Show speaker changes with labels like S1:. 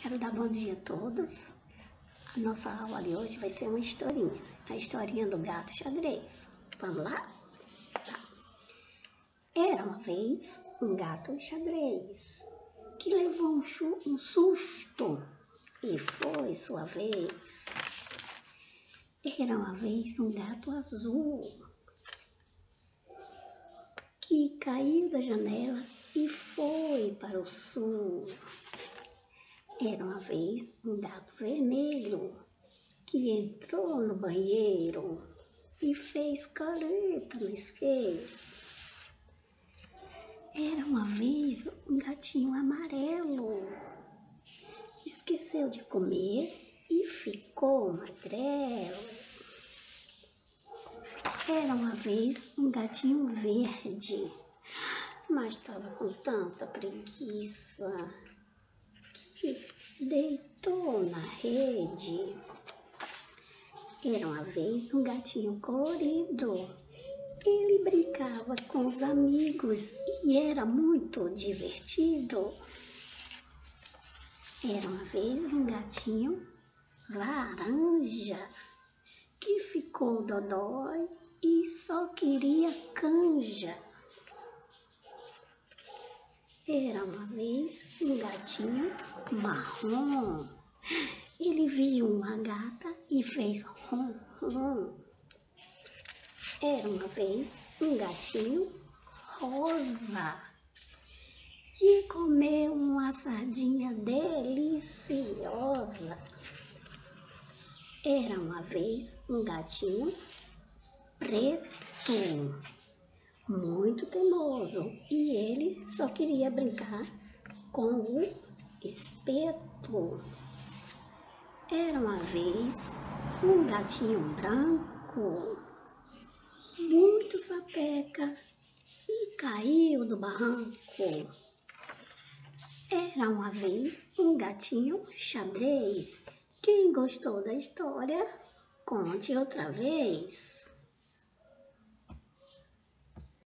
S1: Quero dar bom dia a todos. A nossa aula de hoje vai ser uma historinha. A historinha do gato xadrez. Vamos lá? Tá. Era uma vez um gato xadrez que levou um susto e foi sua vez. Era uma vez um gato azul que caiu da janela e foi para o sul. Era uma vez um gato vermelho que entrou no banheiro e fez careta no espelho. Era uma vez um gatinho amarelo, esqueceu de comer e ficou magrelo. Era uma vez um gatinho verde, mas estava com tanta preguiça que deitou na rede. Era uma vez um gatinho colorido. Ele brincava com os amigos e era muito divertido. Era uma vez um gatinho laranja que ficou dodói e só queria canja. Era uma vez um gatinho marrom. Ele viu uma gata e fez rom, rom. Era uma vez um gatinho rosa que comeu uma sardinha deliciosa. Era uma vez um gatinho preto, muito teimoso, e ele só queria brincar com o espeto. Era uma vez um gatinho branco, muito sapeca, e caiu do barranco. Era uma vez um gatinho xadrez. Quem gostou da história, conte outra vez.